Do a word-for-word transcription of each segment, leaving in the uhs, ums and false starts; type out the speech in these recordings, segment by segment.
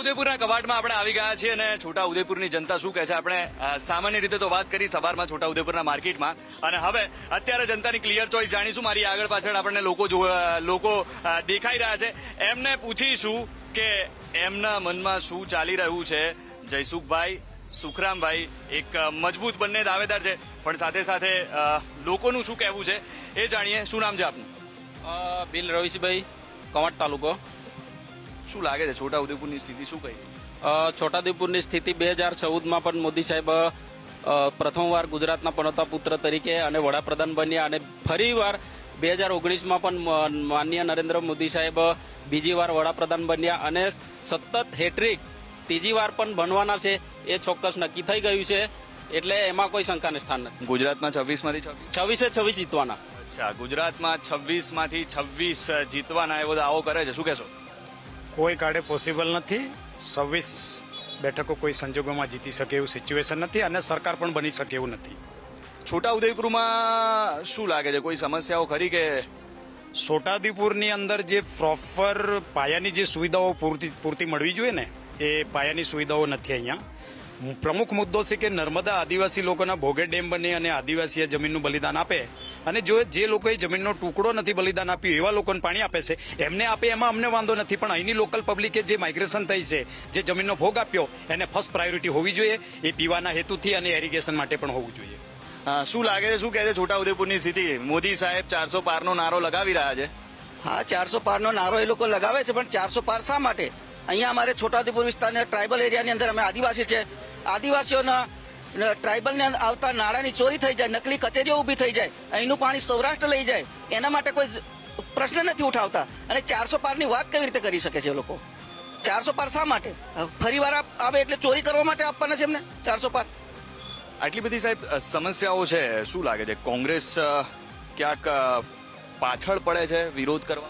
છોટાઉદેપુરના કવાટમાં આપણે આવી ગયા છીએ અને છોટાઉદેપુરની જનતા શું કહે છે આપણે સામાન્ય રીતે તો વાત કરી સવારમાં છોટાઉદેપુરના માર્કેટમાં, અને હવે અત્યારે જનતાની ક્લિયર ચોઇસ જાણીશું. મારી આગળ પાછળ આપણને લોકો લોકો દેખાઈ રહ્યા છે, એમને પૂછીશું કે એમના મનમાં શું ચાલી રહ્યું છે. જયસુખભાઈ, સુખરામભાઈ એક મજબૂત બંને દાવેદાર છે, પણ સાથે સાથે લોકોનું શું કહેવું છે એ જાણીએ. શું નામ છે આપનું? બિલ રવિશભાઈ, કવાંટ તાલુકો. શું લાગે છે છોટાઉદેપુરની સ્થિતિ શું કહી? છોટાઉદેપુરની સ્થિતિ બે હજાર ચૌદમાં પણ મોદી સાહેબ પ્રથમવાર ગુજરાતના પનોતા પુત્ર તરીકે અને વડાપ્રધાન બન્યા, અને ફરી વાર બે હજાર ઓગણીસમાં પણ માનનીય નરેન્દ્ર મોદી સાહેબ બીજી વાર વડાપ્રધાન બન્યા અને સતત હેટ્રિક ત્રીજી વાર પણ બનવાના છે એ ચોક્કસ નક્કી થઈ ગયું છે, એટલે એમાં કોઈ શંકાને સ્થાન નથી. ગુજરાતમાં છવ્વીસ માંથી છવ્વીસે છવ્વીસ જીતવાના. અચ્છા, ગુજરાતમાં છવ્વીસ માંથી છવ્વીસ જીતવાના એવો દાવો કરે છે, શું કહેશો? કોઈ કાળે પોસિબલ નથી. છવ્વીસ બેઠકો કોઈ સંજોગોમાં જીતી શકે એવું સિચ્યુએશન નથી, અને સરકાર પણ બની શકે એવું નથી. છોટાઉદેપુરમાં શું લાગે છે, કોઈ સમસ્યાઓ ખરી કે? છોટાઉદેપુરની અંદર જે પ્રોપર પાયાની જે સુવિધાઓ પૂરતી પૂરતી મળવી જોઈએ ને, એ પાયાની સુવિધાઓ નથી અહીંયા. પ્રમુખ મુદ્દો છે કે નર્મદા આદિવાસી લોકોના ભોગે ડેમ બને અને આદિવાસીએ જમીનનું બલિદાન આપે, અને જો જે લોકોએ જમીનનો ટુકડો નથી બલિદાન આપ્યું એવા લોકોને પાણી આપે છે, એમને આપે એમાં અમને વાંધો નથી, પણ અહીંની લોકલ પબ્લિકે જે માઇગ્રેશન થઈ છે, જે જમીનનો ભોગ આપ્યો, એને ફર્સ્ટ પ્રાયોરિટી હોવી જોઈએ. એ પીવાના હેતુથી અને એરિગેશન માટે પણ હોવું જોઈએ. શું લાગે છે, શું કહે છે છોટાઉદેપુરની સ્થિતિ? મોદી સાહેબ ચારસો પારનો નારો લગાવી રહ્યા છે. હા, ચારસો પારનો નારો એ લોકો લગાવે છે, પણ ચારસો પાર શા માટે? અહીંયા અમારે છોટાઉદેપુર વિસ્તારના ટ્રાઇબલ એરિયાની અંદર અમે આદિવાસી છે, આદિવાસીઓના ટ્રાઇબલને આવતા નાણાંની ચોરી થઈ જાય, નકલી કચેરીઓ ઊભી થઈ જાય, અહીંનું પાણી સૌરાષ્ટ્ર લઈ જાય, એના માટે કોઈ પ્રશ્ન નથી ઉઠાવતા. અને ચારસો પારની વાત કેવી રીતે કરી શકે છે એ લોકો? ચારસો પાર શા માટે? ફરી વાર આવે એટલે ચોરી કરવા માટે આપવાના છે એમને ચારસો પાર? આટલી બધી સાહેબ સમસ્યાઓ છે, શું લાગે છે કોંગ્રેસ ક્યાંક પાછળ પડે છે વિરોધ કરવા?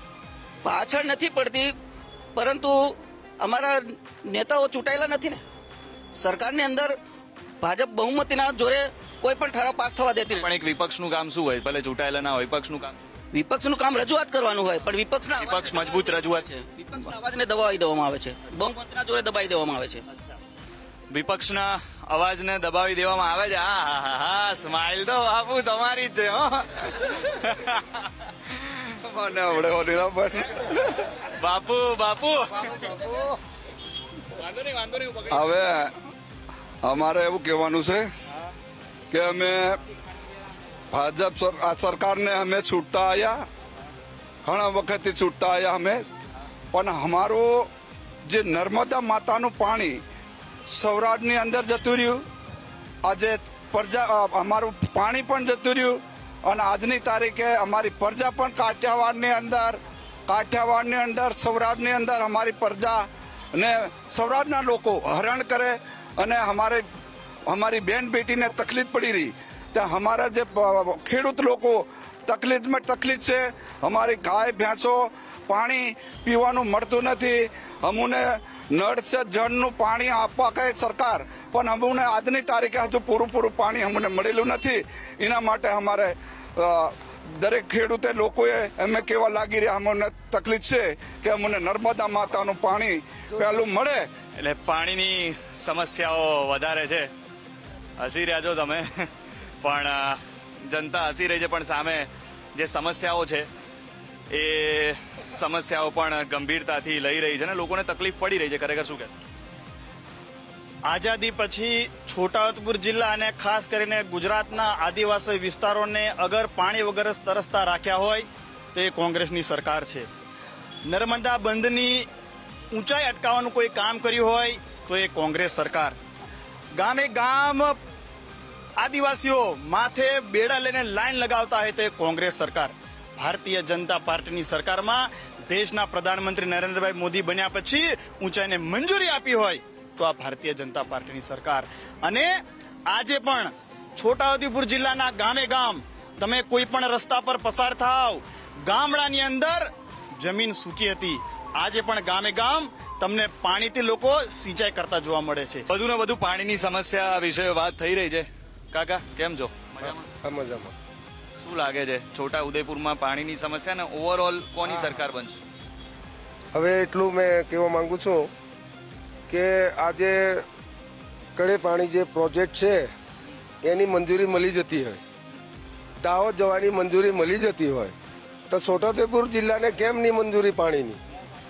પાછળ નથી પડતી, પરંતુ અમારા નેતાઓ ચૂંટાયેલા નથી ને. સરકારની અંદર ભાજપ બહુમતીના જોરે કોઈ પણ ઠરાવ પાસ થવા દેતી. પણ એક વિપક્ષનું કામ શું હોય? ભલે ચૂંટાયેલા ના હોય, વિપક્ષનું કામ વિપક્ષનું કામ રજૂઆત કરવાનું હોય, પણ વિપક્ષના વિપક્ષ મજબૂત રજૂઆત છે. વિપક્ષના અવાજને દબાવી દેવામાં આવે છે, બહુમતીના જોરે દબાવી દેવામાં આવે છે. વિપક્ષના અવાજને દબાવી દેવામાં આવે છે. હા હા હા હા, સ્માઇલ તો બાપુ તમારી જ છે. મને આવડે ઓલી ના પણ બાપુ બાપુ હવે અમારે એવું કહેવાનું છે કે અમે ભાજપ સરકારને અમે છૂટતા આવ્યા, ઘણા વખતથી છૂટતા આવ્યા અમે, પણ અમારું જે નર્મદા માતાનું પાણી સૌરાષ્ટ્રની અંદર જતું રહ્યું, આજે પ્રજા અમારું પાણી પણ જતું રહ્યું, અને આજની તારીખે અમારી પ્રજા પણ કાઠિયાવાડની અંદર કાઠિયાવાડની અંદર સૌરાષ્ટ્રની અંદર અમારી પ્રજા અને સૌરાષ્ટ્રના લોકો હરણ કરે, અને અમારે અમારી બેન બેટીને તકલીફ પડી રહી. ત્યાં અમારા જે ખેડૂત લોકો તકલીફમાં તકલીફ છે, અમારી ગાય ભેંસો પાણી પીવાનું મળતું નથી. અમને નળ સે જળનું પાણી આપવા કહે સરકાર, પણ અમને આજની તારીખે હજુ પૂરું પૂરું પાણી અમને મળેલું નથી. એના માટે અમારે દરેક ખેડૂતે લોકોએ એમને કેવા લાગી રહ્યા, અમને તકલીફ છે કે અમને નર્મદા માતાનું પાણી પહેલું મળે. એટલે પાણીની સમસ્યાઓ વધારે છે. હસી રહ્યા છો તમે, પણ જનતા હસી રહી છે, પણ સામે જે સમસ્યાઓ છે એ સમસ્યાઓ પણ ગંભીરતાથી લઈ રહી છે ને લોકોને તકલીફ પડી રહી છે. ખરેખર શું કહે? આઝાદી પછી છોટાઉદેપુર જિલ્લા અને ખાસ કરીને ગુજરાતના આદિવાસી વિસ્તારોને અગર પાણી વગર તરસતા રાખ્યા હોય તો એ કોંગ્રેસની સરકાર છે. નર્મદા બંધની ઊંચાઈ અટકાવવાનું કોઈ કામ કર્યું હોય તો એ કોંગ્રેસ સરકાર. ગામે ગામ આદિવાસીઓ માથે બેડા લઈને લાઈન લગાવતા હોય તો એ કોંગ્રેસ સરકાર. ભારતીય જનતા પાર્ટીની સરકારમાં દેશના પ્રધાનમંત્રી નરેન્દ્રભાઈ મોદી બન્યા પછી ઊંચાઈને મંજૂરી આપી હોય તો આ ભારતીય જનતા પાર્ટીની સરકાર. અને આજે પણ છોટાઉદેપુર જિલ્લાના ગામે ગામ તમે કોઈ પણ રસ્તા પર પસાર થાવ, ગામડાની અંદર જમીન સૂકી હતી, આજે પણ ગામે ગામ તમને પાણીથી લોકો સિંચાઈ કરતા જોવા મળે છે. વધુ ને વધુ પાણીની સમસ્યા વિશે વાત થઈ રહી છે. કાકા કેમ છો? મજામાં. શું લાગે છે છોટાઉદેપુરમાં પાણીની સમસ્યા ને ઓવરઓલ કોની સરકાર બનશે? હવે એટલું મેં કહેવા માંગુ છું કે આજે કડે પાણી જે પ્રોજેક્ટ છે એની મંજૂરી મળી જતી હોય, દાહોદ જવાની મંજૂરી મળી જતી હોય, તો છોટાઉદેપુર જિલ્લાને કેમ નહીં મંજૂરી પાણીની?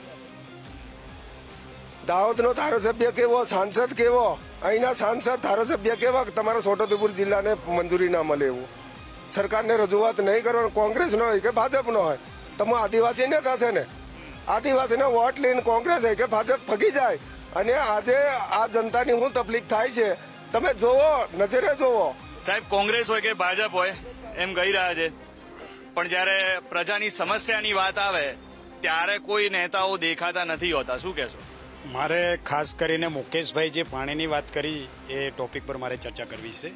દાહોદનો ધારાસભ્ય કેવો, સાંસદ કેવો, અહીંના સાંસદ ધારાસભ્ય કેવા કે તમારા છોટાઉદેપુર જિલ્લાને મંજૂરી ના મળે એવું? સરકારને રજૂઆત નહીં કરવાની, કોંગ્રેસનો હોય કે ભાજપનો હોય, તમે આદિવાસી નેતા છે ને, આદિવાસીને વોટ લઈને કોંગ્રેસ હોય કે ભાજપ ફગી જાય. અને આજે આ જનતાની શું તકલીફ થાય છે તમે જોવો, નજરે જોવો. સાહેબ, કોંગ્રેસ હોય કે ભાજપ હોય એમ કહી રહ્યા છે, પણ જ્યારે પ્રજાની સમસ્યાની વાત આવે ત્યારે કોઈ નેતાઓ દેખાતા નથી હોતા. શું કહેશો? મારે ખાસ કરીને મુકેશભાઈ જે પાણીની વાત કરી એ ટોપિક પર મારે ચર્ચા કરવી છે.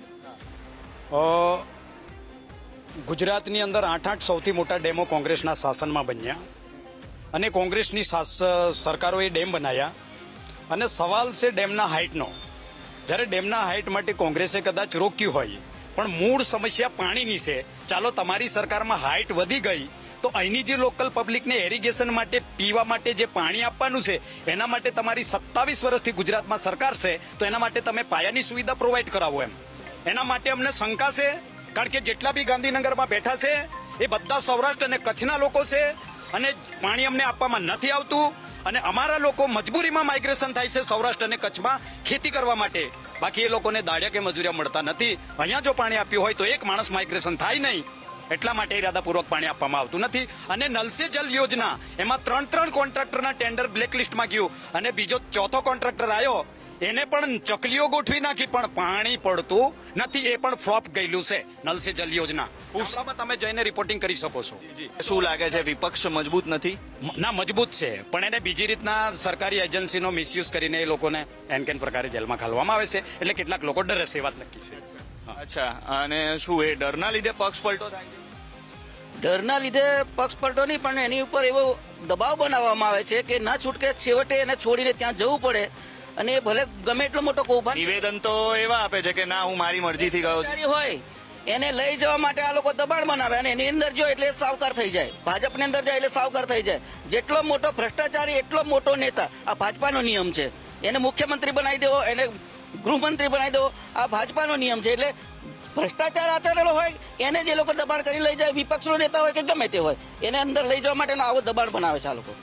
ગુજરાતની અંદર આઠ આઠ સૌથી મોટા ડેમો કોંગ્રેસના શાસનમાં બન્યા અને કોંગ્રેસની સરકારોએ ડેમ બનાવ્યા. અને સવાલ છે ડેમના હાઇટનો. જ્યારે ડેમના હાઇટ માટે કોંગ્રેસે કદાચ રોક્યું હોય, પણ મૂળ સમસ્યા પાણીની છે. ચાલો તમારી સરકારમાં હાઇટ વધી ગઈ તો અહીંની જે લોકલ પબ્લિકને એરિગેશન માટે, પીવા માટે જે પાણી આપવાનું છે એના માટે તમારી સત્તાવીસ વર્ષથી ગુજરાતમાં સરકાર છે, તો એના માટે તમે પાયાની સુવિધા પ્રોવાઈડ કરાવો. એમ એના માટે અમને શંકા છે, કારણ કે જેટલા બી ગાંધીનગરમાં બેઠા છે એ બધા સૌરાષ્ટ્ર અને કચ્છના લોકો છે અને પાણી અમને આપવામાં નથી આવતું. અને અમારા લોકો મજબૂરીમાં માઇગ્રેશન થાય છે સૌરાષ્ટ્ર અને કચ્છમાં ખેતી કરવા માટે, બાકી એ લોકોને દાડિયા કે મજૂરિયા મળતા નથી. અહીંયા જો પાણી આપ્યું હોય તો એક માણસ માઇગ્રેશન થાય નહીં, એટલા માટે ઇરાદાપૂર્વક પાણી આપવામાં આવતું નથી. અને નલ સે જલ યોજના એમાં ત્રણ ત્રણ કોન્ટ્રાક્ટરના ટેન્ડર બ્લેકલિસ્ટમાં ગયું અને બીજો ચોથો કોન્ટ્રાક્ટર આવ્યો, એને પણ ચકલીઓ ગોઠવી નાખી, પણ પાણી પડતું નથી. એ પણ ફ્લોપ ગયેલું છે નલ સે જલ યોજના. તમે જઈને રિપોર્ટિંગ કરી શકો છો. શું લાગે છે, વિપક્ષ મજબૂત નથી? ના, મજબૂત છે, પણ એને બીજી રીતના સરકારી એજન્સીનો મિસયુઝ કરીને એ લોકોને એન કેન પ્રકારે જેલમાં ઘાલવામાં આવે છે. એટલે કેટલાક લોકો ડરે છે, એ વાત નક્કી છે. અચ્છા, અને શું એ ડરના લીધે પક્ષ પલટો થાય છે? ડરના લીધે પક્ષ પલટો નહીં, પણ એની ઉપર એવો દબાવ બનાવવામાં આવે છે કે ના છૂટકે છેવટે એને છોડીને ત્યાં જવું પડે. અને એ ભલે ગમે એટલો મોટો કૌભાંડ, નિવેદન તો એવા આપે છે કે ના, હું મારી મરજીથી ગયો છું હોય, એને લઈ જવા માટે આ લોકો દબાણ બનાવે અને એની અંદર જો એટલે સાવકાર થઈ જાય, ભાજપની અંદર જાય એટલે સાવકાર થઈ જાય. જેટલો મોટો ભ્રષ્ટાચારી એટલો મોટો નેતા. આ ભાજપાનો નિયમ છે, એને મુખ્યમંત્રી બનાવી દેવો, એને ગૃહમંત્રી બનાવી દેવો, આ ભાજપાનો નિયમ છે. એટલે ભ્રષ્ટાચાર આચરેલો હોય એને જે લોકો દબાણ કરી લઈ જાય, વિપક્ષનો નેતા હોય કે ગમે તે હોય, એને અંદર લઈ જવા માટે આવો દબાણ બનાવે છે આ લોકો.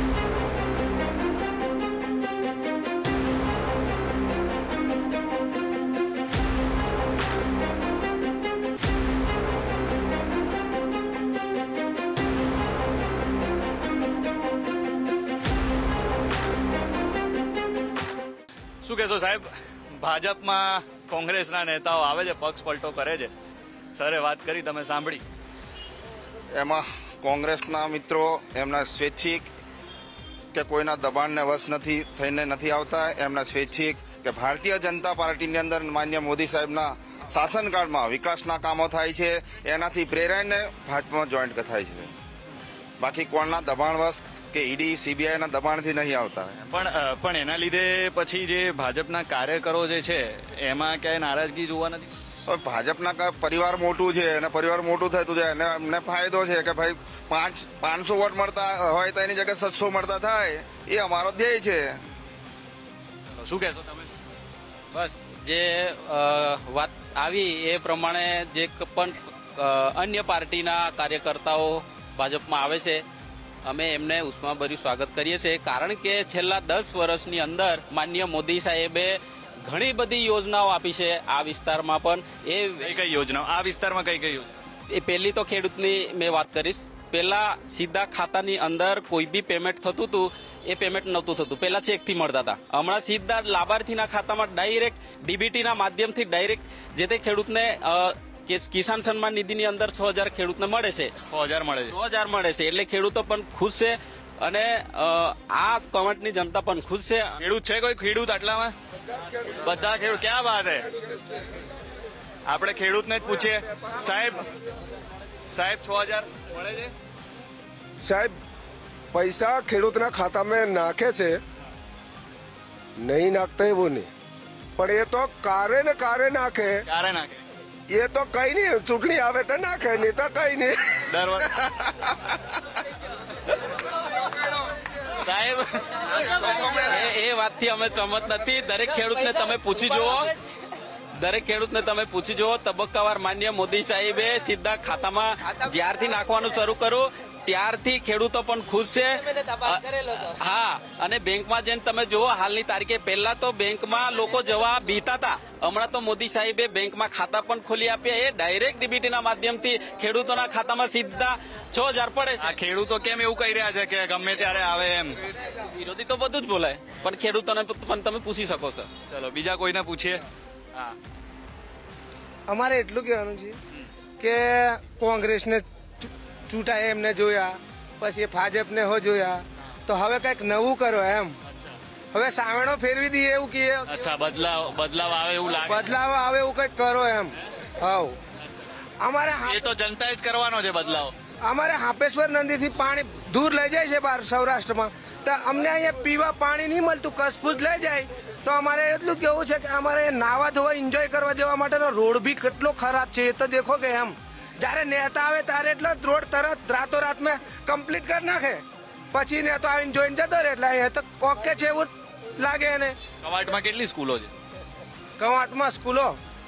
શું કહેશો સાહેબ, ભાજપમાં કોંગ્રેસના નેતાઓ આવે છે, પક્ષ પલટો કરે છે, સરે વાત કરી, તમે સાંભળી? એમાં કોંગ્રેસના મિત્રો એમના સ્વૈચ્છિક કે કોઈના દબાણને વશ નથી થઈને નથી આવતા. એમના સ્વૈચ્છિક કે ભારતીય જનતા પાર્ટીની અંદર માન્ય મોદી સાહેબના શાસનકાળમાં વિકાસના કામો થાય છે, એનાથી પ્રેરાઈને ભાજપમાં જોઈન્ટ થાય છે. બાકી કોણના દબાણવશ કે ઈડી સીબીઆઈના દબાણથી નહીં આવતા. પણ પણ એના લીધે પછી જે ભાજપના કાર્યકરો જે છે એમાં ક્યાંય નારાજગી જોવા નથી? હવે ભાજપના પરિવાર મોટું છે અને પરિવાર મોટું થતું જાય અને એમને ફાયદો છે કે ભાઈ પાંચ પાંચસો વોટ મળતા હોય તો એની જગ્યાએ સાતસો મળતા થાય, એ અમારો ધ્યેય છે. શું કહેશો તમે? બસ જે વાત આવી એ પ્રમાણે જે પણ અન્ય પાર્ટીના કાર્યકર્તાઓ ભાજપમાં આવે છે, અમે એમને ઉષ્માભર્યું સ્વાગત કરીએ છીએ. કારણ કે છેલ્લા દસ વર્ષની અંદર માન્ય મોદી સાહેબે ઘણી બધી યોજનાઓ આપી છે આ વિસ્તારમાં. પણ એ કઈ કઈ યોજનાઓ આ વિસ્તારમાં કઈ કઈ યોજના? એ પહેલી તો ખેડૂતની મેં વાત કરીશ. પેલા સીધા ખાતાની અંદર કોઈ બી પેમેન્ટ થતું હતું, એ પેમેન્ટ નહોતું થતું, પેલા ચેકથી મળતા હતા. હમણાં સીધા લાભાર્થીના ખાતામાં ડાયરેક્ટ ડીબીટીના માધ્યમથી ડાયરેક્ટ જે તે ખેડૂતને કિસાન સન્માન નિધિની અંદર છ હજાર ખેડૂતને મળે છે. છ હજાર મળે છે છ હજાર મળે છે એટલે ખેડૂતો પણ ખુશ છે અને આ કમટની જનતા પણ ખુશ છે. ખેડૂત છે કોઈ ખેડૂત આટલામાં? બધા ખેડૂત. ક્યાં વાત હે, આપણે ખેડૂતને જ પૂછીએ. સાહેબ સાહેબ છ હજાર મળે છે? સાહેબ, પૈસા ખેડૂતના ખાતામાં નાખે છે, નહીં નાખતા એવું નહીં, પણ એ તો કારે ને કારે નાખે. કારે નાખે એ તો કઈ નહીં, ચૂંટણી આવે તો નાખે, નહીં તો કઈ નહીં. દર સાહેબ એ વાતથી અમે સહમત નથી. દરેક ખેડૂતને તમે પૂછી જુઓ દરેક ખેડૂતને તમે પૂછી જુઓ તબક્કાવાર માન્ય મોદી સાહેબે સીધા ખાતામાં જ્યારથી નાખવાનું શરૂ કર્યું ત્યારથી ખેડૂતો પણ ખુશ છે. હા, અને બેંકમાં જઈને તમે જુઓ હાલની તારીખે પહેલા તો બેંકમાં લોકો જવા બીતા હતા. હમણાં તો મોદી સાહેબે બેંકમાં ખાતા પણ ખોલી આપ્યા. એ ડાયરેક્ટ ડીબીટીના માધ્યમથી ખેડૂતોના ખાતામાં સીધા છ હજાર પડે છે. આ ખેડૂતો કેમ એવું કહી રહ્યા છે કે ગમે ત્યારે આવે એમ? વિરોધી તો બધું જ બોલાય, પણ ખેડૂતોને પણ તમે પૂછી શકો છો. ચલો બીજા કોઈને પૂછીએ. હા, અમારે એટલું કહેવાનું છે કે કોંગ્રેસને ચૂંટાય એમને જોયા, પછી ભાજપને હો જોયા, તો હવે કઈક નવું કરો એમ. હવે સાવણો ફેરવી દઈએ એવું કે અચ્છા, બદલાવ બદલાવ આવે એવું લાગે. બદલાવ આવે એવું કઈક કરો એમ. હવ અમારે એ તો જનતાએ જ કરવાનો છે બદલાવ. અમારે હાપેશ્વર નદીથી પાણી દૂર લઈ જાય છે બહાર સૌરાષ્ટ્રમાં, તો અમને અહીંયા પીવા પાણી નહીં મળતું, કસપૂસ લઈ જાય. તો અમારે એટલું કેવું છે કે અમારે નાવા ધોવા એન્જોય કરવા જવા માટેનો રોડ બી કેટલો ખરાબ છે એ તો દેખો કે એમ. જયારે નેતા આવે ત્યારે એટલો રોડ તરત રાતો રાત મેં કમ્પ્લીટ કરી નાખે, પછી નેતો આવીને જોઈને જતો રહે. એટલે અહીંયા તો ઓકે છે એવું લાગે એને. કવાંટમાં કેટલી સ્કૂલો છે? કવાંટમાં સ્કૂલો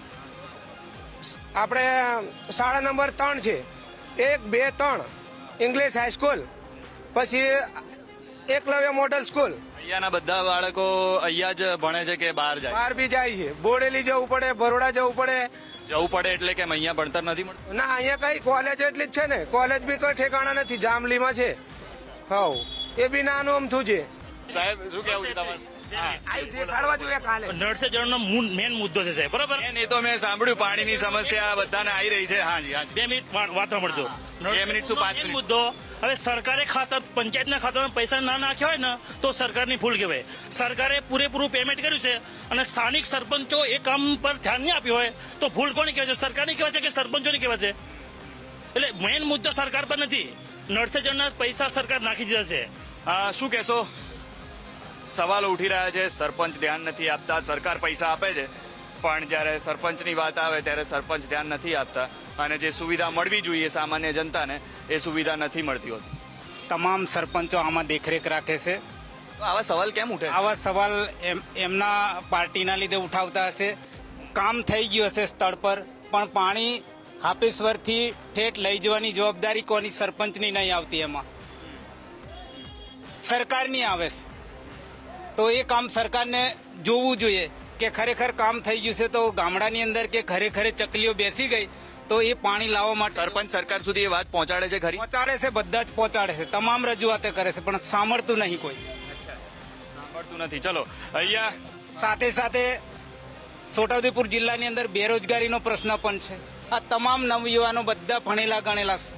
આપણે શાળા નંબર ત્રણ છે, એક બે ત્રણ ઇંગ્લિશ હાઈસ્કૂલ, પછી એકલવ્ય મોડલ સ્કૂલ. અહીંયાના બધા બાળકો અહીંયા જ ભણે છે કે બહાર જાય? બહાર બી જાય છે. બોડેલી જવું પડે, બરોડા જવું પડે. જવું પડે એટલે કેમ અહીંયા ભણતર નથી મળતું? ના, અહીંયા કઈ કોલેજ એટલી જ છે ને, કોલેજ બી કઈ ઠેકાણા નથી. જામલીમાં છે. હવ એ બી નાનું અમથું છે. સાહેબ શું કેવું છે તમારે? દેખાડવા જોઈએ કાલે. નળ સે જળનો મેન મુદ્દો છે સાહેબ, બરાબર? એ તો મેં સાંભળ્યું પાણીની સમસ્યા બધાને આવી રહી છે. હાજી હાજી, બે મિનિટ વાત સાંભળજો. બે મિનિટ શું પાંચ મેન મિનિટ? મુદ્દો, હવે સરકારે ખાતા પંચાયતના ખાતામાં પૈસા ના નાખ્યા હોય ને તો સરકારની ભૂલ કહેવાય. સરકારે પૂરેપૂરું પેમેન્ટ કર્યું છે અને સ્થાનિક સરપંચો એ કામ પર ધ્યાન નહીં આપ્યું હોય તો ભૂલ કોની કહેવાય છે? સરકારની કહેવાય છે કે સરપંચોની કહેવાય છે? એટલે મેન મુદ્દો સરકાર પર નથી, નળ સે જળના પૈસા સરકાર નાખી દીધા છે. હા, શું કહેશો? સવાલો ઉઠી રહ્યા છે, સરપંચ ધ્યાન નથી આપતા, સરકાર પૈસા આપે છે પણ જ્યારે સરપંચની વાત આવે ત્યારે સરપંચ ધ્યાન નથી આપતા અને જે સુવિધા મળવી જોઈએ સામાન્ય જનતાને એ સુવિધા નથી મળતી હોતી. તમામ સરપંચો આમાં દેખરેખ રાખે છે. તો આવા સવાલ કેમ ઉઠે? આવા સવાલ એમના પાર્ટીના લીધે ઉઠાવતા હશે. કામ થઈ ગયું હશે સ્થળ પર, પણ પાણી હાપેશ્વરથી ઠેઠ લઈ જવાની જવાબદારી કોની? સરપંચની નહીં આવતી, એમાં સરકારની આવે છે. તો એ કામ સરકારને જોવું જોઈએ કે ખરેખર કામ થઈ ગયું છે. તો ગામડાની અંદર કે ખરેખર ચકલીઓ બેસી ગઈ તો એ પાણી લાવવા માટે સરપંચ સરકાર સુધી એ વાત પહોંચાડે છે ખરી? પહોંચાડે છે, બધા જ પહોંચાડે છે, તમામ રજૂઆતે કરે છે, પણ સાંભળતું નહીં કોઈ. સાંભળતું નથી. ચલો અહીંયા સાથે સાથે છોટાઉદેપુર જિલ્લાની અંદર બેરોજગારીનો પ્રશ્ન પણ છે. આ તમામ નવયુવાનો બધા ભણેલા ગણેલા છે,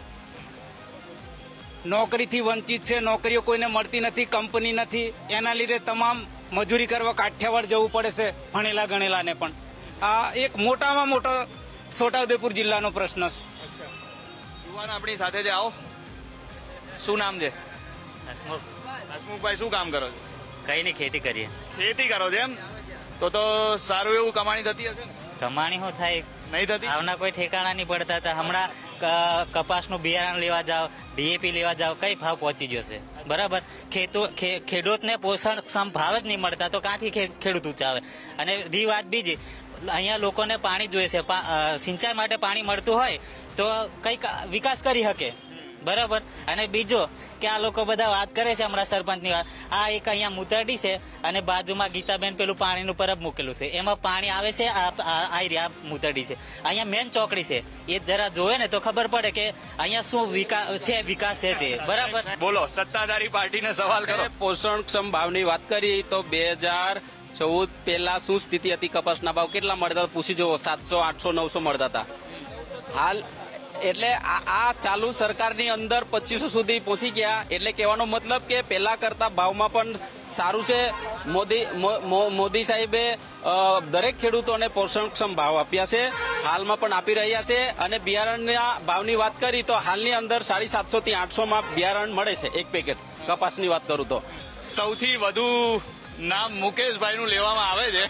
નોકરીથી વંચિત છે, નોકરીઓ કોઈને મળતી નથી, કંપની નથી, એના લીધે તમામ મજૂરી કરવા કાઠિયાવાડ જવું પડે છે ભણેલા ગણેલાને પણ. આ એક મોટામાં મોટો છોટાઉદેપુર જિલ્લાનો પ્રશ્ન છે. યુવાન આપણી સાથે છે, આવો. શું નામ છે? હસમુખ. હસમુખભાઈ, શું કામ કરો છો? કઈ નહીં, ખેતી કરીએ. ખેતી કરો છો એમ? તો તો સારું એવું કમાણી થતી હશે ને? કમાણી શું થાય? નહીં થતી. આવના કોઈ ઠેકાણા નહીં પડતા હતા. હમણાં ક- કપાસનું બિયારણ લેવા જાઓ, ડીએપી લેવા જાઓ, કઈ ભાવ પહોંચી જશે? બરાબર. ખેતો ખે- ખેડૂતને પોષણક્ષમ ભાવ જ નહીં મળતા તો ક્યાંથી ખે- ખેડૂત ઊંચાવે? અને રી વાત બીજી, અહીંયા લોકોને પાણી જોઈએ છે, પા- અ, સિંચાઈ માટે પાણી મળતું હોય તો કઈક વિકાસ કરી શકે. બરાબર. અને બીજો કે આ લોકો બધા વાત કરે છે હમણાં સરપંચની વાત, આ એક અહીંયા મુતરડી છે અને બાજુમાં ગીતાબેન પેલું પાણીનું પરબ મૂકેલું છે, એમાં પાણી આવે છે. આ રહ્યા મુતરડી છે, અહીંયા મેન ચોકડી છે, એ જરા જોવે ને તો ખબર પડે કે અહીંયા શું વિકાસ છે, વિકાસ છે તે. બરાબર. બોલો, સત્તાધારી પાર્ટીને સવાલ કરો. પોષણક્ષમ ભાવની વાત કરી તો બે હજાર ચૌદ પહેલા શું સ્થિતિ હતી? કપાસના ભાવ કેટલા મળતા હતા? પૂછી જુઓ, સાતસો આઠસો નવસો મળતા હતા. હાલ એટલે આ ચાલુ સરકારની અંદર પચીસો સુધી પહોંચી ગયા. એટલે કહેવાનો મતલબ કે પહેલા કરતા ભાવમાં પણ સારું છે. મોદી મોદી સાહેબે દરેક ખેડૂતોને પોષણક્ષમ ભાવ આપ્યા છે, હાલમાં પણ આપી રહ્યા છે. અને બિયારણના ભાવની વાત કરી તો હાલની અંદર સાડી સાતસો થી આઠસો માં બિયારણ મળે છે એક પેકેટ. કપાસની વાત કરું તો સૌથી વધુ નામ મુકેશભાઈ નું લેવામાં આવે છે.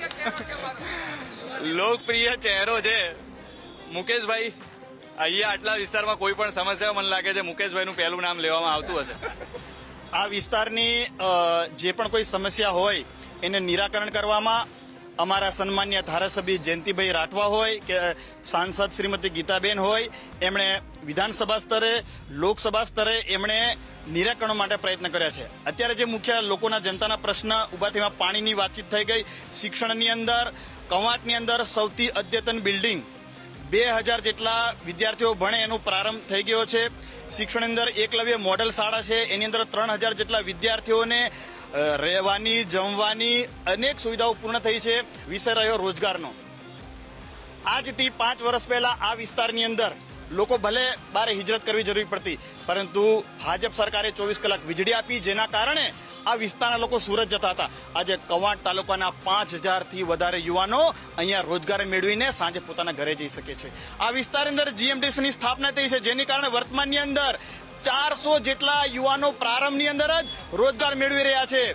લોકપ્રિય ચહેરો છે મુકેશભાઈ. અહીંયા આટલા વિસ્તારમાં કોઈ પણ સમસ્યા મને લાગે છે મુકેશભાઈ નું પહેલું નામ લેવામાં આવતું હશે. આ વિસ્તારની અ, જે પણ કોઈ સમસ્યા હોય એને નિરાકરણ કરવામાં અમારા સન્માન્ય ધારાસભ્ય જયંતિભાઈ રાઠવા હોય કે સાંસદ શ્રીમતી ગીતાબેન હોય, એમણે વિધાનસભા સ્તરે, લોકસભા સ્તરે એમણે નિરાકરણ માટે પ્રયત્ન કર્યા છે. અત્યારે જે મુખ્ય લોકોના જનતાના પ્રશ્ન ઉભા થયા, પાણીની વાતચીત થઈ ગઈ, શિક્ષણની અંદર કવાંટની અંદર સૌથી અદ્યતન બિલ્ડિંગ બે હજાર જેટલા વિદ્યાર્થીઓ ભણે એનો પ્રારંભ થઈ ગયો છે. શિક્ષણની અંદર એકલવ્ય મોડેલ શાળા છે, એની અંદર ત્રણ હજાર જેટલા વિદ્યાર્થીઓને રહેવાની, જમવાની અનેક સુવિધાઓ પૂર્ણ થઈ છે. વિષય રહ્યો રોજગારનો. આજથી પાંચ વર્ષ પહેલા આ વિસ્તારની અંદર લોકો ભલે બારે હિજરત કરવી જરૂરી પડતી, પરંતુ ભાજપ સરકારે ચોવીસ કલાક વીજળી આપી, જેના કારણે આ વિસ્તારના લોકો સુરત જતા હતા. આજે કવાંટ તાલુકાના પાંચ હજારથી વધારે યુવાનો અહીંયા રોજગાર મેળવીને સાંજે પોતાના ઘરે જઈ શકે છે. આ વિસ્તારની અંદર જીએમડીસીની સ્થાપના થઈ છે, જેની કારણે વર્તમાનની અંદર ચારસો જેટલા યુવાનો પ્રારંભની અંદર જ રોજગાર મેળવી રહ્યા છે.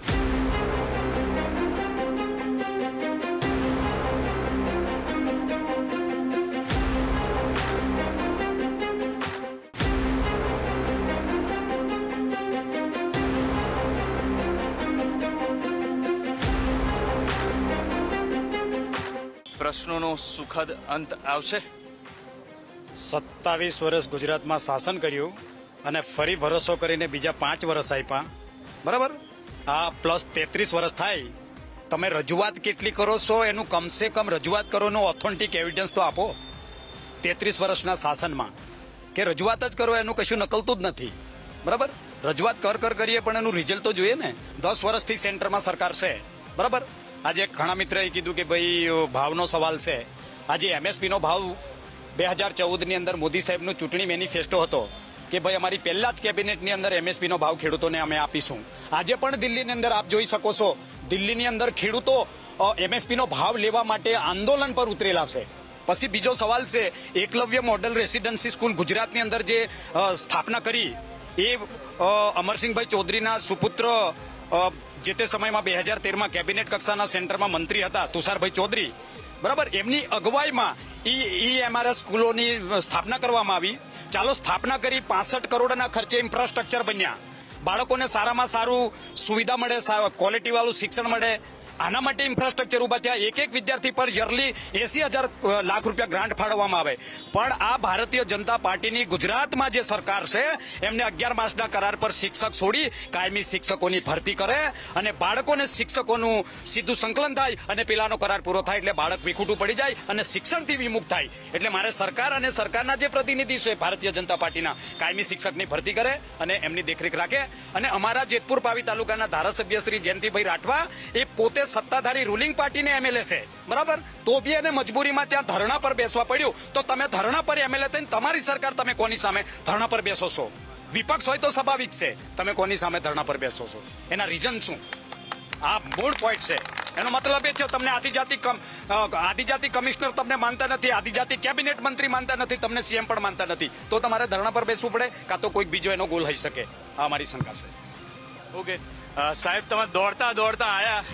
પ્રશ્નોનો સુખદ અંત આવશે. સત્તાવીસ વર્ષ ગુજરાતમાં શાસન કર્યું અને ફરી ભરોસો કરીને બીજા પાંચ વર્ષ આપ્યા, બરાબર. આ પ્લસ તેત્રીસ વર્ષ થાય. તમે રજૂઆત કેટલી કરો છો એનું કમસે કમ રજૂઆત કરોનો ઓથેન્ટિક એવિડન્સ તો આપો તેત્રીસ વર્ષના શાસનમાં, કે રજૂઆત જ કરો એનું કશું નકલતું જ નથી, બરાબર. રજૂઆત કર કર કરીએ પણ એનું રિઝલ્ટ તો જોઈએ ને. દસ વર્ષથી સેન્ટરમાં સરકાર છે, બરાબર. આજે ઘણા મિત્રએ કીધું કે ભાઈ ભાવનો સવાલ છે. આજે એમએસપીનો ભાવ બે હજાર ચૌદની અંદર મોદી સાહેબનો ચૂંટણી મેનિફેસ્ટો હતો કે ભાઈ અમારી પહેલા જ કેબિનેટની અંદર એમએસપીનો ભાવ ખેડૂતોને અમે આપીશું. આજે પણ દિલ્હીની અંદર આપ જોઈ શકો છો, દિલ્હીની અંદર ખેડૂતો એમએસપીનો ભાવ લેવા માટે આંદોલન પર ઉતરેલા છે. પછી બીજો સવાલ છે, એકલવ્ય મોડલ રેસિડેન્સી સ્કૂલ ગુજરાતની અંદર જે સ્થાપના કરી એ અમરસિંહભાઈ ચૌધરીના સુપુત્ર જે તે સમયમાં બે હજાર તેરમાં કેબિનેટ કક્ષાના સેન્ટરમાં મંત્રી હતા તુષારભાઈ ચૌધરી, બરાબર. એમની અગવાઈમાં ઈ એમઆરએસ સ્કૂલોની સ્થાપના કરવામાં આવી. ચાલો સ્થાપના કરી, પાસઠ કરોડના ખર્ચે ઇન્ફ્રાસ્ટ્રક્ચર બન્યા, બાળકોને સારામાં સારું સુવિધા મળે, ક્વોલિટી વાળું શિક્ષણ મળે. આના માટે ઇન્ફ્રાસ્ટ્રક્ચર ઉભા થયા. એક એક વિદ્યાર્થી પર યરલી એસી હજાર લાખ રૂપિયા ગ્રાન્ટ ફાળવવામાં આવે. પણ આ ભારતીય જનતા પાર્ટીની ગુજરાતમાં જે સરકાર છે એમને અગિયાર માસના કરાર પર શિક્ષક છોડી કાયમી શિક્ષકોની ભરતી કરે અને બાળકોને શિક્ષકોનું સીધું સંકલન થાય અને પેલાનો કરાર પૂરો થાય એટલે બાળક વિખૂટું પડી જાય અને શિક્ષણથી વિમુખ થાય. એટલે મારે સરકાર અને સરકારના જે પ્રતિનિધિ છે ભારતીય જનતા પાર્ટીના, કાયમી શિક્ષકની ભરતી કરે અને એમની દેખરેખ રાખે. અને અમારા જેતપુર પાવી તાલુકાના ધારાસભ્ય શ્રી જયંતિભાઈ રાઠવા એ પોતે સત્તાધારી રૂલિંગ પાર્ટીને એમએલએ છે, બરાબર. તો બી એને મજબૂરીમાં ત્યાં ધરણા પર બેસવા પડ્યું. તો તમે ધરણા પર એમએલએ થઈને તમારી સરકાર તમે કોની સામે ધરણા પર બેસો છો? વિપક્ષ હોય તો સ્વાભાવિક છે, તમે કોની સામે ધરણા પર બેસો છો? એના રીઝન શું? આ મૂળ પોઈન્ટ છે. એનો મતલબ એ છે તમને આદિજાતિ આદિજાતિ કમિશનર તમને માનતા નથી, આદિજાતિ કેબિનેટ મંત્રી માનતા નથી, તમને સીએમ પણ માનતા નથી, તો તમારે ધરણા પર બેસવું પડે કાં તો કોઈક બીજો એનો ગોલ હોઈ શકે. આ મારી શંકા છે. ઓકે સાહેબ, તમે દોડતા દોડતા આયા.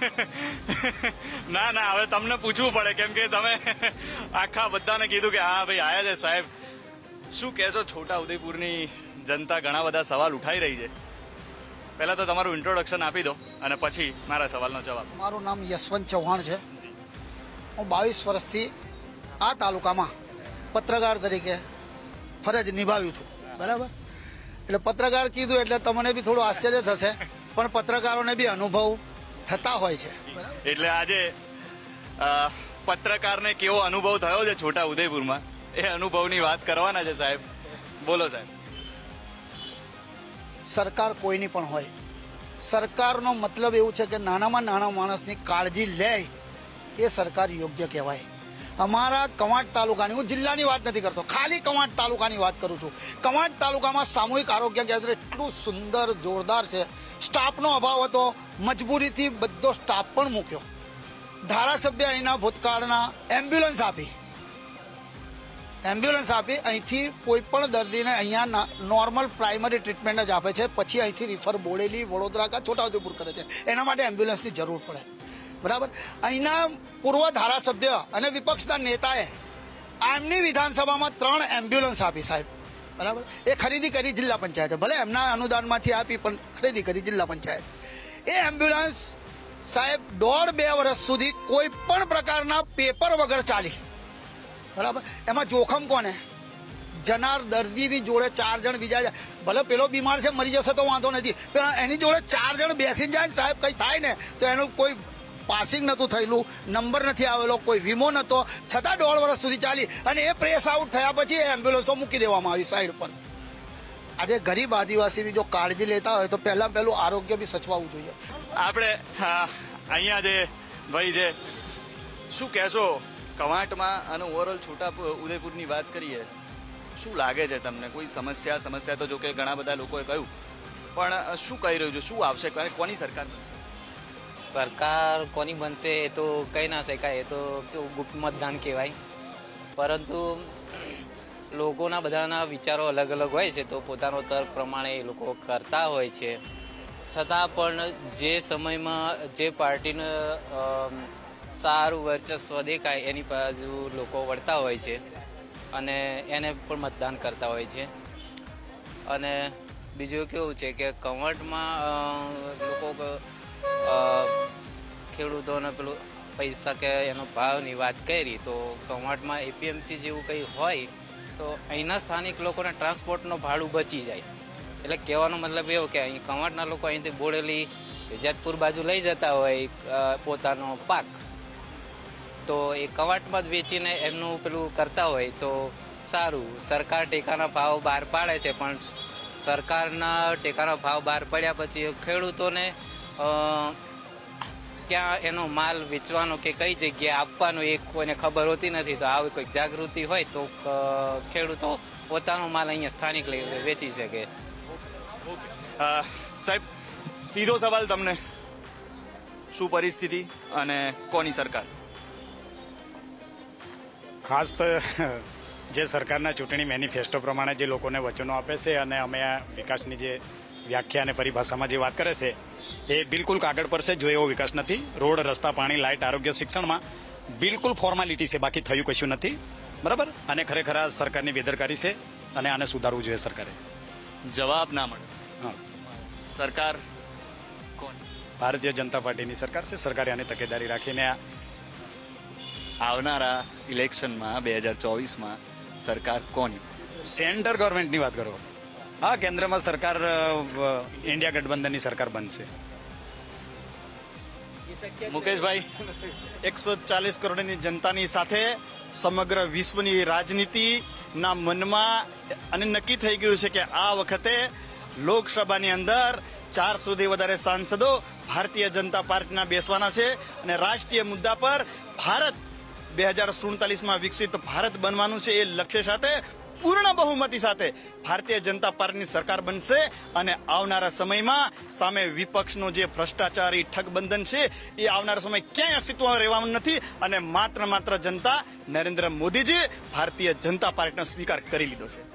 ના ના, હવે તમને પૂછવું પડે કેમ કે તમે આખા બધાને કીધું કે હા ભાઈ આયા છે સાહેબ. શું કહેશો? છોટા ઉદેપુરની જનતા ઘણા બધા સવાલ ઉઠાઈ રહી છે. પહેલા તો તમારું ઇન્ટ્રોડક્શન આપી દો અને પછી મારા સવાલનો જવાબ. મારું નામ યશવંત ચૌહાણ છે. હું બાવીસ વર્ષથી આ તાલુકામાં પત્રકાર તરીકે ફરજ નિભાવ્યું છું, બરાબર. એટલે પત્રકાર કીધું એટલે તમને બી થોડું આશ્ચર્ય થશે, પણ પત્રકારોને બી અનુભવ થતા હોય છે. એટલે આજે પત્રકારને કેવો અનુભવ થયો છે છોટા ઉદેપુરમાં, એ અનુભવની વાત કરવાના છે સાહેબ. બોલો સાહેબ. સરકાર કોઈની પણ હોય, સરકારનો મતલબ એવું છે કે નાનામાં નાના માણસની કાળજી લે એ સરકાર યોગ્ય કહેવાય. અમારા કવાંટ તાલુકાની, હું જિલ્લાની વાત નથી કરતો, ખાલી કવાંટ તાલુકાની વાત કરું છું. કવાંટ તાલુકામાં સામૂહિક આરોગ્ય કેન્દ્ર એટલું સુંદર જોરદાર છે. સ્ટાફનો અભાવ હતો, મજબૂરીથી બધો સ્ટાફ પણ મૂક્યો. ધારાસભ્ય અહીંના ભૂતકાળના એમ્બ્યુલન્સ આપી એમ્બ્યુલન્સ આપી અહીંથી કોઈ પણ દર્દીને અહીંયા નોર્મલ પ્રાઇમરી ટ્રીટમેન્ટ જ આપે છે, પછી અહીંથી રિફર બોડેલી, વડોદરા કા છોટાઉદેપુર કરે છે. એના માટે એમ્બ્યુલન્સની જરૂર પડે, બરાબર. અહીંના પૂર્વ ધારાસભ્ય અને વિપક્ષના નેતાએ આમની વિધાનસભામાં ત્રણ એમ્બ્યુલન્સ આપી સાહેબ. બરાબર, એ ખરીદી કરી જિલ્લા પંચાયતે, ભલે એમના અનુદાનમાંથી આપી પણ ખરીદી કરી જિલ્લા પંચાયત. એ એમ્બ્યુલન્સ સાહેબ દોઢ બે વર્ષ સુધી કોઈ પણ પ્રકારના પેપર વગર ચાલી. બરાબર, એમાં જોખમ કોને? જનાર દર્દીની જોડે ચાર જણ બીજા, ભલે પેલો બીમાર છે મરી જશે તો વાંધો નથી, પણ એની જોડે ચાર જણ બેસી જાય સાહેબ, કંઈ થાય ને તો એનું કોઈ પાસિંગ નહોતું થયેલું, નંબર નથી આવેલો, કોઈ વીમો નહોતો, છતાં દોઢ વર્ષ સુધી ચાલી. અને એ પ્રેસ આઉટ થયા પછી એ એમ્બ્યુલન્સો મૂકી દેવામાં આવી સાઈડ પર. આજે ગરીબ આદિવાસીની જો કાળજી લેતા હોય તો પહેલા પહેલું આરોગ્ય બી સચવાવું જોઈએ. આપણે અહીંયા જે ભાઈ છે, શું કહેશો કવાંટમાં અને ઓવરઓલ છોટા ઉદેપુરની વાત કરીએ, શું લાગે છે તમને? કોઈ સમસ્યા સમસ્યા તો જો કે ઘણા બધા લોકોએ કહ્યું, પણ શું કહી રહ્યું છે, શું આવશે, કોની સરકાર બનશે? સરકાર કોની બનશે એ તો કહી ના શકાય, એ તો કેવું ગુપ્ત મતદાન કહેવાય. પરંતુ લોકોના બધાના વિચારો અલગ અલગ હોય છે, તો પોતાનો તર્ક પ્રમાણે એ લોકો કરતા હોય છે. છતાં પણ જે સમયમાં જે પાર્ટીને સારું વર્ચસ્વ દેખાય એની બાજુ લોકો વળતા હોય છે અને એને પણ મતદાન કરતા હોય છે. અને બીજું કેવું છે કે કવાંટમાં લોકો ખેડૂતોને પેલું પૈસા કે એનો ભાવની વાત કરી, તો કવાંટમાં એપીએમસી જેવું કંઈ હોય તો અહીંના સ્થાનિક લોકોને ટ્રાન્સપોર્ટનું ભાડું બચી જાય. એટલે કહેવાનો મતલબ એવો કે અહીં કવાંટના લોકો અહીંથી બોડેલી જેતપુર બાજુ લઈ જતા હોય પોતાનો પાક, તો એ કવાંટમાં જ વેચીને એમનું પેલું કરતા હોય તો સારું. સરકાર ટેકાના ભાવ બહાર પાડે છે, પણ સરકારના ટેકાના ભાવ બહાર પડ્યા પછી ખેડૂતોને ક્યાં એનો માલ વેચવાનો કે કઈ જગ્યાએ આપવાનો એ કોઈને ખબર હોતી નથી. તો આવી કોઈ જાગૃતિ હોય તો ખેડૂતો પોતાનો માલ અહીંયા સ્થાનિક લઈ વેચી શકે. સાહેબ, સીધો સવાલ તમને, શું પરિસ્થિતિ અને કોની સરકાર? ખાસ તો જે સરકારના ચૂંટણી મેનિફેસ્ટો પ્રમાણે જે લોકોને વચનો આપે છે અને અમે આ વિકાસની જે વ્યાખ્યા અને પરિભાષામાં જે વાત કરે છે એ બિલકુલ કાગળ પર છે, જો એવો વિકાસ નથી. રોડ, રસ્તા, પાણી, લાઇટ, આરોગ્ય, શિક્ષણમાં બિલકુલ ફોર્માલિટી છે, બાકી થયું કશું નથી. બરાબર, અને ખરેખર આ સરકારની બેદરકારી છે અને આને સુધારવું જોઈએ સરકારે. જવાબ ના મળે. હા, સરકાર કોણ? ભારતીય જનતા પાર્ટીની સરકાર છે. સરકારે આની તકેદારી રાખીને આવનારા ઇલેક્શનમાં બે હજાર ચોવીસમાં સરકાર કોની? સેન્ટર ગવર્મેન્ટની વાત કરો. હા, કેન્દ્રમાં સરકાર ઇન્ડિયા ગઠબંધનની સરકાર બનશે. મુકેશભાઈ, એકસો ચાલીસ કરોડની જનતાની સાથે સમગ્ર વિશ્વની રાજનીતિના મનમાં અને નક્કી થઈ ગયું છે કે આ વખતે લોકસભાની અંદર ચારસોથી વધારે સાંસદો ભારતીય જનતા પાર્ટીના બેસવાના છે અને રાષ્ટ્રીય મુદ્દા પર ભારત બે હજાર સુડતાલીસમાં વિકસિત ભારત બનવાનું છે એ લક્ષ્ય સાથે પૂર્ણ બહુમતી સાથે ભારતીય જનતા પાર્ટીની સરકાર બનશે. અને આવનારા સમયમાં સામે વિપક્ષનો જે ભ્રષ્ટાચારી ઠગબંધન છે એ આવનારા સમય ક્યાંય અસ્તિત્વમાં રહેવાનું નથી અને માત્ર માત્ર જનતા નરેન્દ્ર મોદીજી ભારતીય જનતા પાર્ટીનો સ્વીકાર કરી લીધો છે.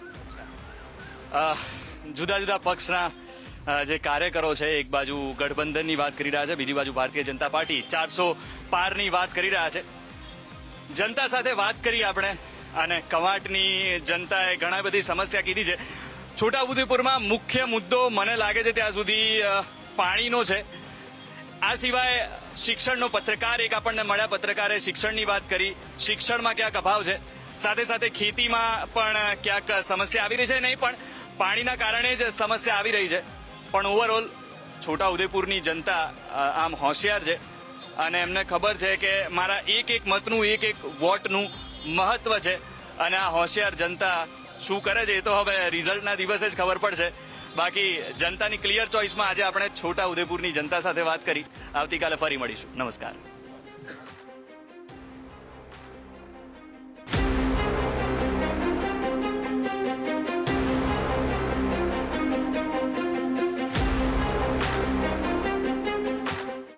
જુદા જુદા પક્ષના જે કાર્યકરો છે, એક બાજુ ગઠબંધનની વાત કરી રહ્યા છે, બીજી બાજુ ભારતીય જનતા પાર્ટી ચારસો પારની વાત કરી રહ્યા છે. જનતા સાથે વાત કરી આપણે, અને કવાંટની જનતાએ ઘણા બધી સમસ્યા કીધી છે. છોટાઉદેપુરમાં મુખ્ય મુદ્દો મને લાગે છે ત્યાં સુધી પાણીનો છે. આ સિવાય શિક્ષણનો, પત્રકાર એક આપણને મળ્યા, પત્રકારે શિક્ષણની વાત કરી. શિક્ષણમાં ક્યાંક અભાવ છે, સાથે સાથે ખેતીમાં પણ ક્યાંક સમસ્યા આવી રહી છે. નહીં, પણ પાણીના કારણે જ સમસ્યા આવી રહી છે. પણ ઓવરઓલ છોટાઉદેપુરની જનતા આમ હોશિયાર છે અને એમને ખબર છે કે મારા એક એક મતનું, એક એક વોટનું મહત્વ છે. અને આ હોશિયાર જનતા શું કરે છે એ તો હવે રિઝલ્ટના દિવસે જ ખબર પડશે. બાકી જનતાની ક્લિયર ચોઇસમાં આજે આપણે છોટાઉદેપુરની જનતા સાથે વાત કરી. આવતીકાલે ફરી મળીશું. નમસ્કાર.